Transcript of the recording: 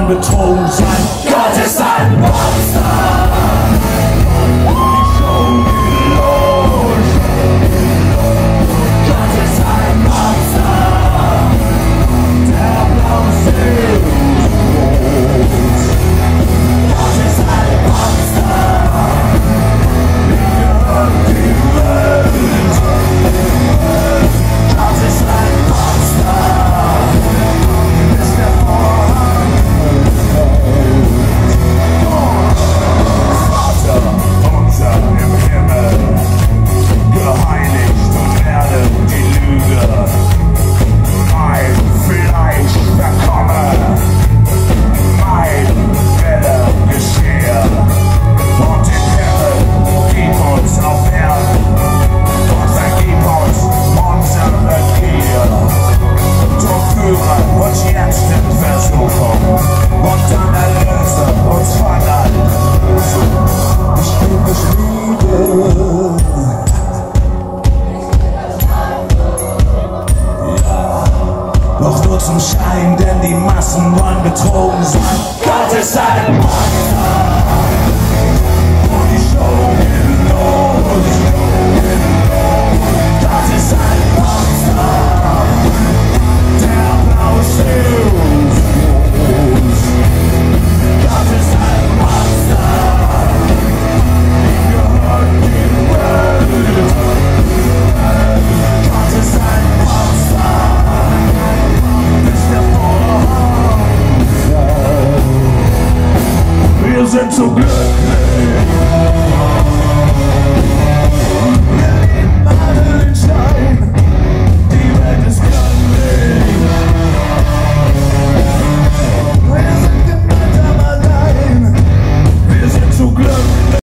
wollen betrogen sein. Gott ist ein Monster. Doch nur zum Schein, denn die Massen wollen betrogen sein. Gott ist ein Monster. Und die Show geht los. Gott ist ein Monster. Der Applaus hilft uns. Gott ist ein Monster. Ihm gehört die Welt. Gott ist ein Monster. Wir sind zu Glück.